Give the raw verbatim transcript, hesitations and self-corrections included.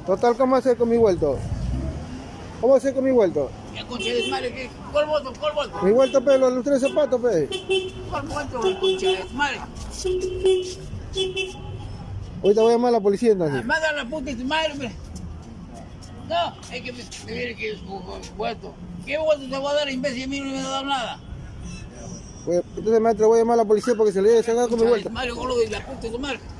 Total, ¿cómo hacer con mi vuelto? ¿Cómo hacer con mi vuelto? ¿Qué concha de madre? ¿Qué? ¿Cuál vuelto? ¿Cuál vuelto? Mi vuelto, pe, los tres zapatos, pe. ¿Cuál vuelto? Concha de madre. Ahorita voy a llamar a la policía entonces. Manda a la puta de tu madre, hombre. No, hay que ver que es vuelto. ¿Qué vuelto te voy a dar, imbécil? A mí no me ha dado nada. Entonces, maestro, voy a llamar a la policía porque se le debe sacar con mi vuelta. Madre, gordo de la puta de tu madre.